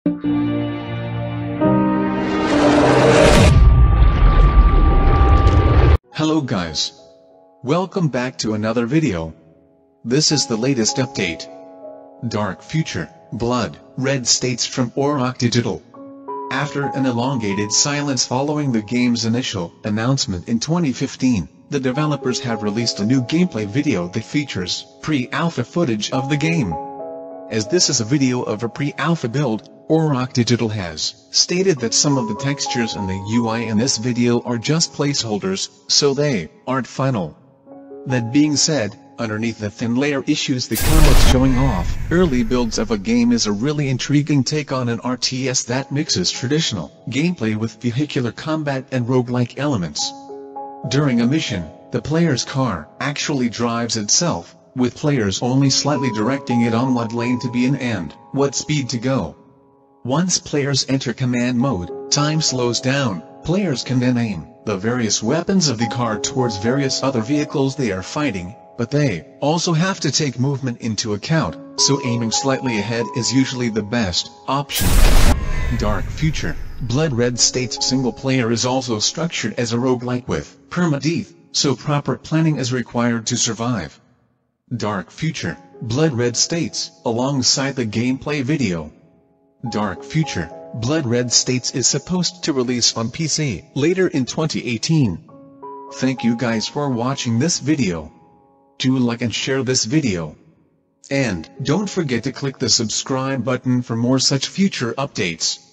Hello guys. Welcome back to another video. This is the latest update. Dark Future, Blood Red States from Auroch Digital. After an elongated silence following the game's initial announcement in 2015, the developers have released a new gameplay video that features pre-alpha footage of the game. As this is a video of a pre-alpha build, Auroch Digital has stated that some of the textures and the UI in this video are just placeholders, so they aren't final. That being said, underneath the thin layer issues the comics showing off early builds of a game is a really intriguing take on an RTS that mixes traditional gameplay with vehicular combat and roguelike elements. During a mission, the player's car actually drives itself, with players only slightly directing it on what lane to be in and what speed to go. Once players enter command mode, time slows down. Players can then aim the various weapons of the car towards various other vehicles they are fighting, but they also have to take movement into account, so aiming slightly ahead is usually the best option. Dark Future, Blood Red States single player is also structured as a roguelike with permadeath, so proper planning is required to survive. Dark Future, Blood Red States, alongside the gameplay video. Dark Future, Blood Red States is supposed to release on PC later in 2018. Thank you guys for watching this video. Do like and share this video. And don't forget to click the subscribe button for more such future updates.